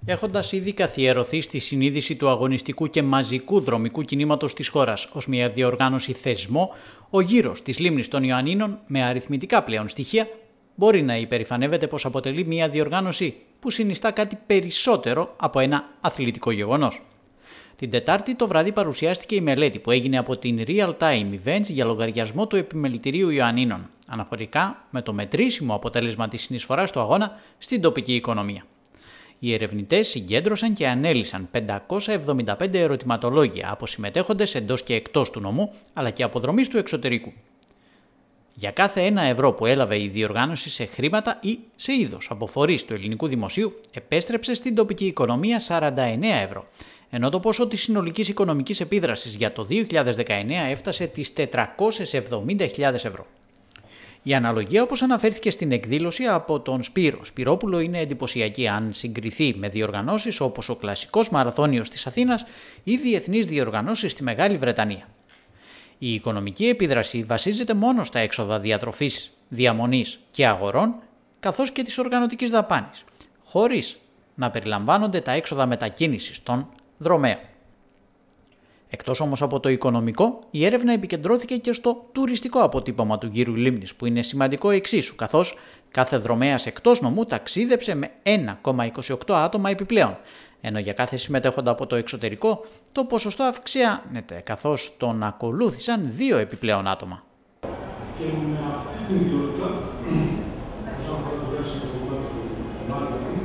έχοντας ήδη καθιερωθεί στη συνείδηση του αγωνιστικού και μαζικού δρομικού κινήματος της χώρας ως μια διοργάνωση θεσμό, ο γύρος της λίμνης των Ιωαννίνων, με αριθμητικά πλέον στοιχεία, μπορεί να υπερηφανεύεται πως αποτελεί μια διοργάνωση που συνιστά κάτι περισσότερο από ένα αθλητικό γεγονός. Την Τετάρτη το βράδυ παρουσιάστηκε η μελέτη που έγινε από την Real Time Events για λογαριασμό του Επιμελητηρίου Ιωαννίνων, αναφορικά με το μετρήσιμο αποτέλεσμα της συνεισφοράς του αγώνα στην τοπική οικονομία. Οι ερευνητές συγκέντρωσαν και ανέλυσαν 575 ερωτηματολόγια από συμμετέχοντες εντός και εκτός του νομού, αλλά και από δρομείς του εξωτερικού. Για κάθε €1 που έλαβε η διοργάνωση σε χρήματα ή σε είδος από φορείς του ελληνικού δημοσίου, επέστρεψε στην τοπική οικονομία €49, ενώ το ποσό της συνολικής οικονομικής επίδρασης για το 2019 έφτασε τις €470.000. Η αναλογία, όπως αναφέρθηκε στην εκδήλωση από τον Σπύρο Σπυρόπουλο, είναι εντυπωσιακή αν συγκριθεί με διοργανώσεις όπως ο κλασικός μαραθώνιος της Αθήνας ή διεθνείς διοργανώσεις στη Μεγάλη Βρετανία. Η οικονομική επίδραση βασίζεται μόνο στα έξοδα διατροφής, διαμονής και αγορών, καθώς και της οργανωτικής δαπάνης, χωρίς να περιλαμβάνονται τα έξοδα μετακίνησης των δρομέων. Εκτός όμως από το οικονομικό, η έρευνα επικεντρώθηκε και στο τουριστικό αποτύπωμα του γύρου λίμνης, που είναι σημαντικό εξίσου, καθώς κάθε δρομέας εκτός νομού ταξίδεψε με 1,28 άτομα επιπλέον, ενώ για κάθε συμμετέχοντα από το εξωτερικό το ποσοστό αυξάνεται, καθώς τον ακολούθησαν 2 επιπλέον άτομα. Και με αυτή την ιδιότητα, όσον αφορά το ρεύση του marketing,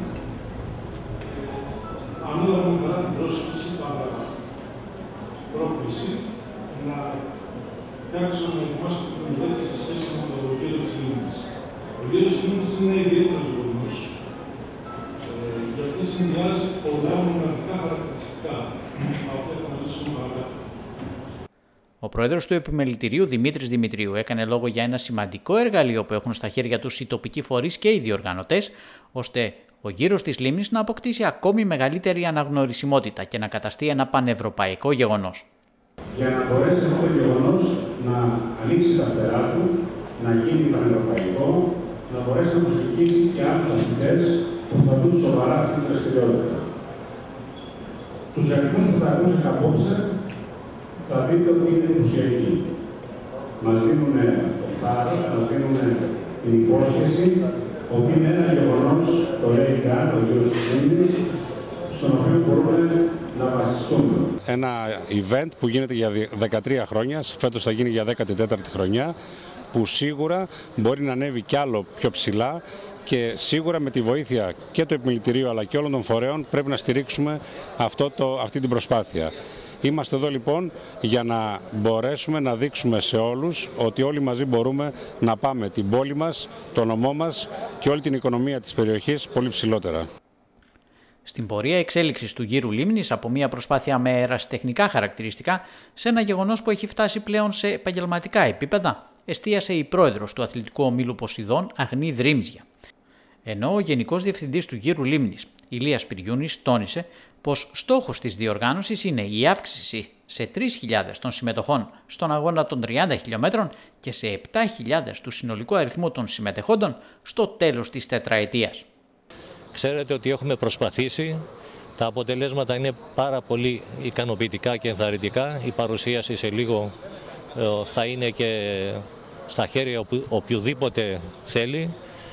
ανέλαβα καλά την πρόσκληση, πρόκληση να κάτσω να ετοιμάσω την μελέτη σε σχέση με το γύρο της λίμνης. Ο γύρος της λίμνης είναι ιδιαίτερα γεγονός, γιατί συνδυάζει πολλά μοναδικά χαρακτηριστικά, τα οποία θα αναλύσουμε παρακάτω. Ο πρόεδρος του Επιμελητηρίου, Δημήτρης Δημητρίου, έκανε λόγο για ένα σημαντικό εργαλείο που έχουν στα χέρια τους οι τοπικοί φορείς και οι διοργανωτές, ώστε ο γύρος της λίμνης να αποκτήσει ακόμη μεγαλύτερη αναγνωρισιμότητα και να καταστεί ένα πανευρωπαϊκό γεγονός. Για να μπορέσει αυτό το γεγονός να ανοίξει τα φτερά του, να γίνει πανευρωπαϊκό, να μπορέσει να προσελκύσει και άλλους αθλητές που θα δουν σοβαρά αυτή τη δραστηριότητα. Τους αριθμούς που θα ακούσετε απόψε θα δείτε ότι είναι εντυπωσιακοί. Μας δίνουν το θάρρος, μας δίνουν την υπόσχεση ότι είναι ένα γεγονός, το λέει καν, ο γύρος της λίμνης, στον οποίο μπορούμε να βασιστούμε. Ένα event που γίνεται για 13 χρόνια, φέτος θα γίνει για 14η χρονιά, που σίγουρα μπορεί να ανέβει κι άλλο πιο ψηλά και σίγουρα με τη βοήθεια και του Επιμελητηρίου αλλά και όλων των φορέων πρέπει να στηρίξουμε αυτή την προσπάθεια. Είμαστε εδώ λοιπόν για να μπορέσουμε να δείξουμε σε όλους ότι όλοι μαζί μπορούμε να πάμε την πόλη μας, το νομό μας και όλη την οικονομία της περιοχής πολύ ψηλότερα. Στην πορεία εξέλιξης του γύρου λίμνης από μια προσπάθεια με ερασιτεχνικά χαρακτηριστικά σε ένα γεγονός που έχει φτάσει πλέον σε επαγγελματικά επίπεδα, εστίασε η πρόεδρος του Αθλητικού Ομίλου Ποσειδών, Αγνή Δρύμζια. Ενώ ο Γενικός Διευθυντής του γύρου λίμνης, Ηλίας Πυριούνης, τόνισε πως στόχος της διοργάνωσης είναι η αύξηση σε 3.000 των συμμετοχών στον αγώνα των 30 χιλιόμετρων και σε 7.000 του συνολικού αριθμού των συμμετεχόντων στο τέλος της τετραετίας. Ξέρετε ότι έχουμε προσπαθήσει, τα αποτελέσματα είναι πάρα πολύ ικανοποιητικά και ενθαρρυντικά. Η παρουσίαση σε λίγο θα είναι και στα χέρια οποιοδήποτε θέλει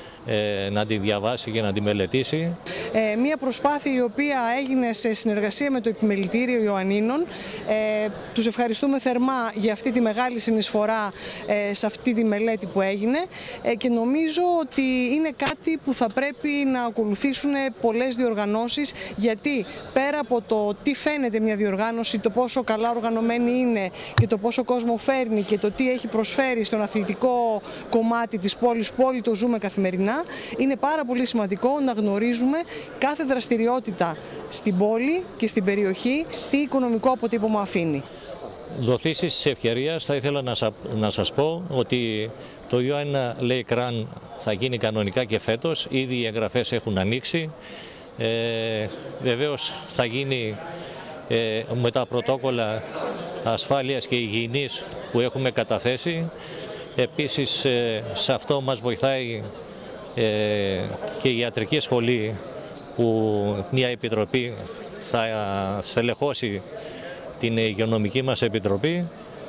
να τη διαβάσει και να τη μελετήσει. Μία προσπάθεια η οποία έγινε σε συνεργασία με το Επιμελητήριο Ιωαννίνων. Τους ευχαριστούμε θερμά για αυτή τη μεγάλη συνεισφορά σε αυτή τη μελέτη που έγινε και νομίζω ότι είναι κάτι που θα πρέπει να ακολουθήσουν πολλές διοργανώσεις, γιατί πέρα από το τι φαίνεται μια διοργάνωση, το πόσο καλά οργανωμένη είναι και το πόσο κόσμο φέρνει και το τι έχει προσφέρει στον αθλητικό κομμάτι της πόλης που όλοι το ζούμε καθημερινά, είναι πάρα πολύ σημαντικό να γνωρίζουμε κάθε δραστηριότητα στην πόλη και στην περιοχή τι οικονομικό αποτύπωμα αφήνει. Δοθήσεις της ευκαιρίας, θα ήθελα να σας πω ότι το Ιωάννα Lake Run θα γίνει κανονικά και φέτος. Ήδη οι εγγραφές έχουν ανοίξει. Βεβαίως θα γίνει με τα πρωτόκολλα ασφάλειας και υγιεινής που έχουμε καταθέσει. Επίσης σε αυτό μας βοηθάει και η ιατρική σχολή που μια επιτροπή θα στελεχώσει την υγειονομική μας επιτροπή.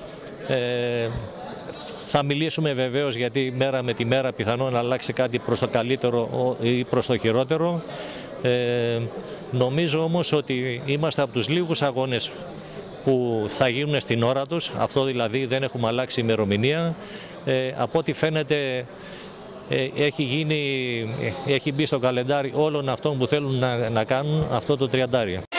Θα μιλήσουμε βεβαίως, γιατί μέρα με τη μέρα πιθανόν να αλλάξει κάτι προς το καλύτερο ή προς το χειρότερο. Νομίζω όμως ότι είμαστε από τους λίγους αγώνες που θα γίνουν στην ώρα τους. Αυτό δηλαδή δεν έχουμε αλλάξει ημερομηνία. Από ό,τι φαίνεται έχει μπει στο καλεντάρι όλων αυτών που θέλουν να κάνουν αυτό το 30.